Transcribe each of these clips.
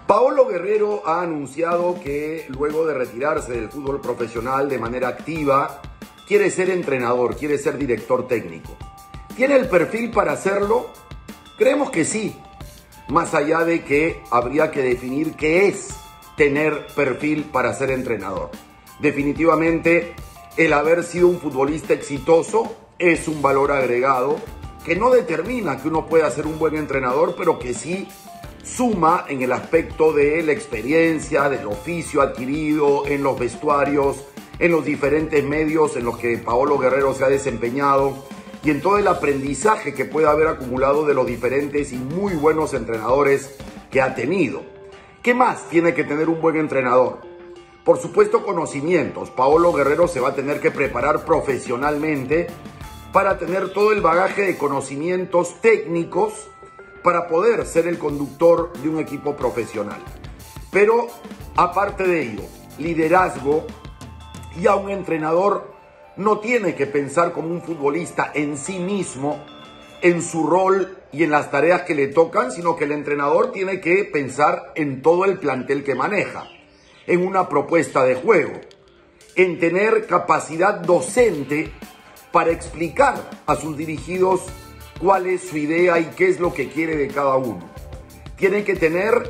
Paolo Guerrero ha anunciado que luego de retirarse del fútbol profesional de manera activa, quiere ser entrenador, quiere ser director técnico. ¿Tiene el perfil para hacerlo? Creemos que sí, más allá de que habría que definir qué es tener perfil para ser entrenador. Definitivamente, el haber sido un futbolista exitoso es un valor agregado que no determina que uno pueda ser un buen entrenador, pero que sí suma en el aspecto de la experiencia, del oficio adquirido en los vestuarios, en los diferentes medios en los que Paolo Guerrero se ha desempeñado y en todo el aprendizaje que puede haber acumulado de los diferentes y muy buenos entrenadores que ha tenido. ¿Qué más tiene que tener un buen entrenador? Por supuesto, conocimientos. Paolo Guerrero se va a tener que preparar profesionalmente para tener todo el bagaje de conocimientos técnicos para poder ser el conductor de un equipo profesional. Pero, aparte de ello, liderazgo, ya un entrenador no tiene que pensar como un futbolista en sí mismo, en su rol y en las tareas que le tocan, sino que el entrenador tiene que pensar en todo el plantel que maneja, en una propuesta de juego, en tener capacidad docente para explicar a sus dirigidos cuál es su idea y qué es lo que quiere de cada uno. Tiene que tener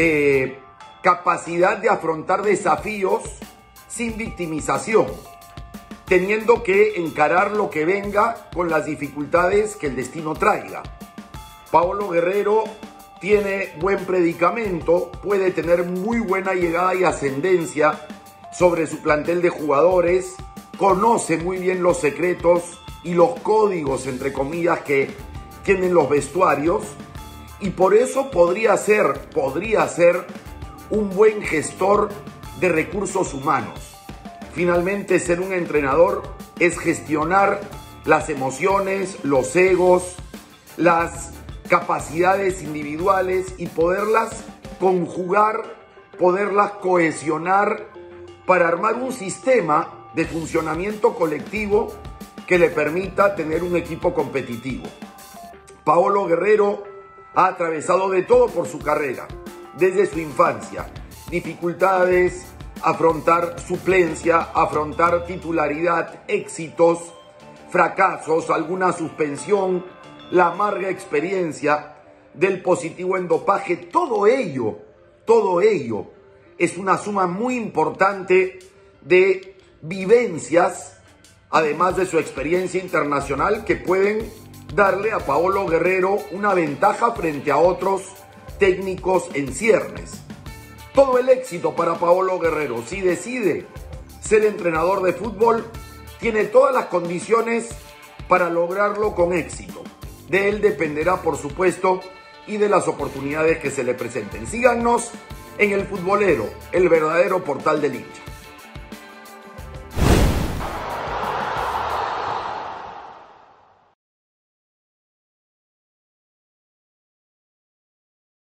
capacidad de afrontar desafíos sin victimización, teniendo que encarar lo que venga con las dificultades que el destino traiga. Paolo Guerrero tiene buen predicamento, puede tener muy buena llegada y ascendencia sobre su plantel de jugadores, conoce muy bien los secretos y los códigos, entre comillas, que tienen los vestuarios, y por eso podría ser un buen gestor de recursos humanos. Finalmente, ser un entrenador es gestionar las emociones, los egos, las capacidades individuales y poderlas conjugar, poderlas cohesionar para armar un sistema de funcionamiento colectivo que le permita tener un equipo competitivo. Paolo Guerrero ha atravesado de todo por su carrera, desde su infancia, dificultades, afrontar suplencia, afrontar titularidad, éxitos, fracasos, alguna suspensión, la amarga experiencia del positivo en dopaje. Todo ello es una suma muy importante de vivencias, además de su experiencia internacional, que pueden darle a Paolo Guerrero una ventaja frente a otros técnicos en ciernes. Todo el éxito para Paolo Guerrero. Si decide ser entrenador de fútbol, tiene todas las condiciones para lograrlo con éxito. De él dependerá, por supuesto, y de las oportunidades que se le presenten. Síganos en El Futbolero, el verdadero portal del hincha.